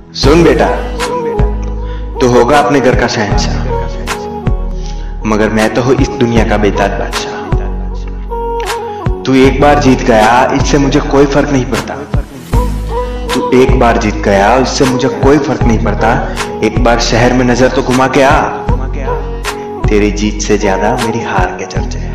सुन बेटा, तू होगा अपने घर का शहंशाह, मगर मैं तो हूं इस दुनिया का बेताज बादशाह। तू एक बार जीत गया, इससे मुझे कोई फर्क नहीं पड़ता। तू एक बार जीत गया, इससे मुझे कोई फर्क नहीं पड़ता। एक बार शहर में नजर तो घुमा के आ, तेरी जीत से ज्यादा मेरी हार के चर्चे हैं।